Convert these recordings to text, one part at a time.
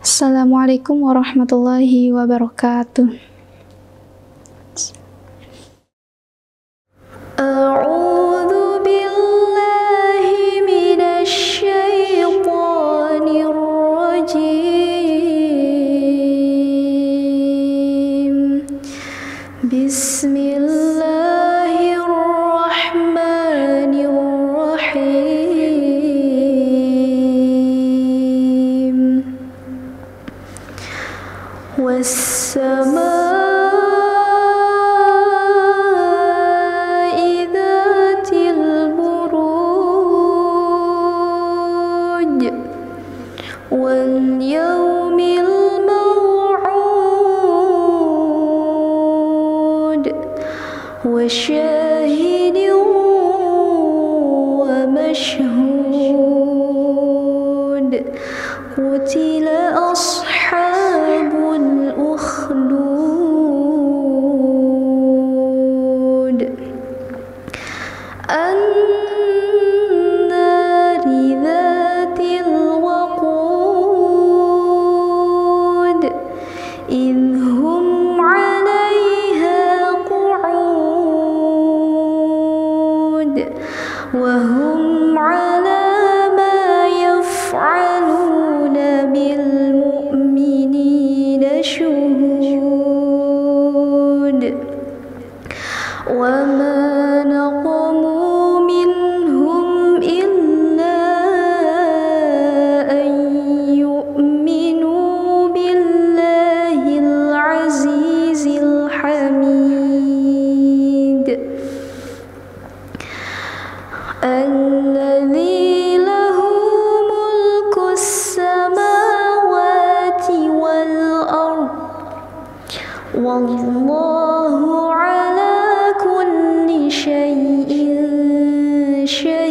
Assalamualaikum warahmatullahi wabarakatuh. A'udzu billahi minasy syaithanir rajim. Bismillahirrahmanirrahim. Was-samaa'i dzatil buruj wal yawmil maw'ud wa syahidin wa mashhud. Qutila ashabul ukhdud an-nari dzatil waqud idhum 'alaiha qu'ud wa hum 'ala ma yaf'aluna bil mu'minina syuhud. Wa ma naqamu minhum illa an yu'minu billahil azizil hamid alladzi lahu mulkus samawati wal ard wallahu ala kulli syai'in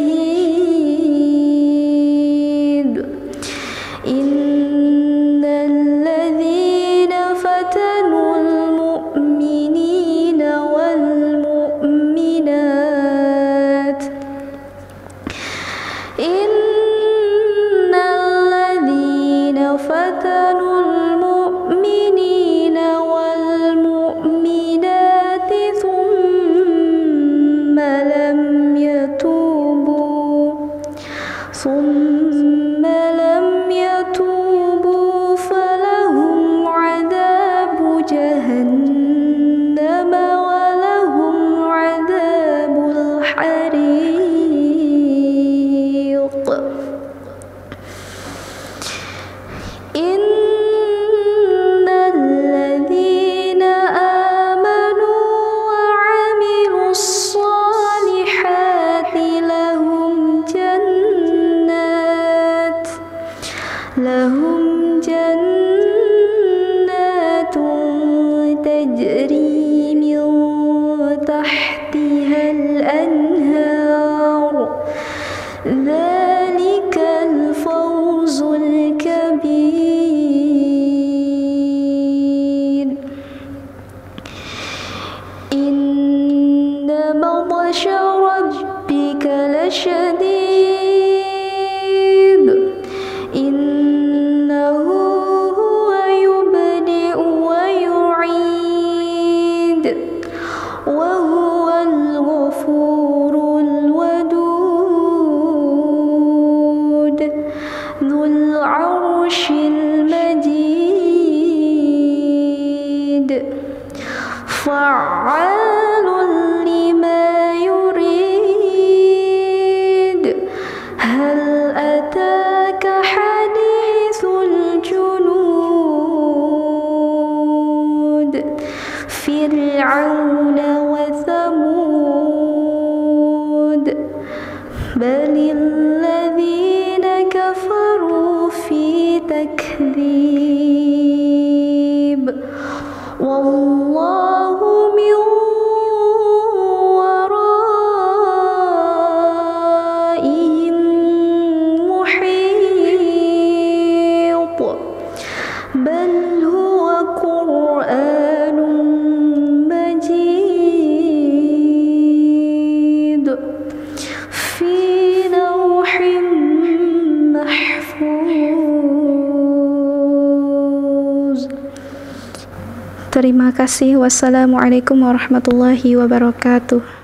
syahid. Innal ladzina fatanul mu'minina wal mu'minat innal ladzina fatanul mu'minina wal mu'minati thumma lam yatubu falahum 'adzabu jahannam wa lahum 'adzabul hariq. Innal ladzina amanu wa 'amilus solihati lahum jannatun tajri min tahtihal anhar. Dzalikal fawzul kabir. Inna batsha rabbika lasyadid. Innahu huwa yubdi'u wa yu'id wa huwal ghafurul wadud dzul 'arsyil majid fa'alun lima yurid. Hal ataka hadithul junud fir'auna wa thamud balil ladzina kafaru fi takdzib wallahu min waraihim muhit bal huwa qur'anun majid fi lawhin mahfuz. Terima kasih. Wassalamualaikum warahmatullahi wabarakatuh.